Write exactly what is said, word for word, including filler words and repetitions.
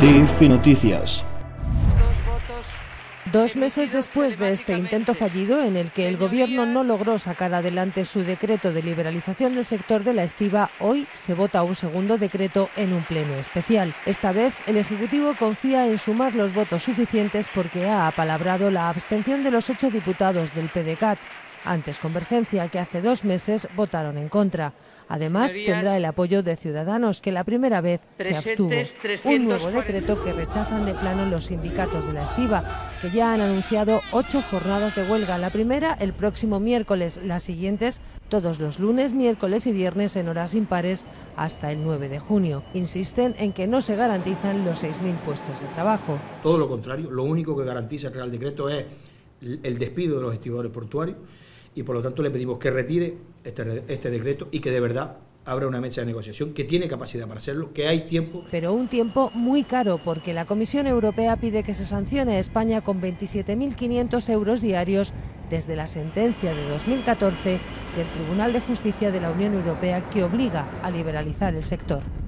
D F Noticias. Dos meses después de este intento fallido, en el que el Gobierno no logró sacar adelante su decreto de liberalización del sector de la estiba, hoy se vota un segundo decreto en un pleno especial. Esta vez, el Ejecutivo confía en sumar los votos suficientes porque ha apalabrado la abstención de los ocho diputados del PDeCAT. Antes Convergencia, que hace dos meses votaron en contra. Además, Señorías, tendrá el apoyo de Ciudadanos, que la primera vez se abstuvo. Un nuevo decreto que rechazan de plano los sindicatos de la estiba, que ya han anunciado ocho jornadas de huelga. La primera el próximo miércoles, las siguientes todos los lunes, miércoles y viernes en horas impares hasta el nueve de junio. Insisten en que no se garantizan los seis mil puestos de trabajo. Todo lo contrario, lo único que garantiza el Real Decreto es el despido de los estibadores portuarios, y por lo tanto le pedimos que retire este, este decreto y que de verdad abra una mesa de negociación, que tiene capacidad para hacerlo, que hay tiempo. Pero un tiempo muy caro, porque la Comisión Europea pide que se sancione a España con veintisiete mil quinientos euros diarios desde la sentencia de dos mil catorce del Tribunal de Justicia de la Unión Europea, que obliga a liberalizar el sector.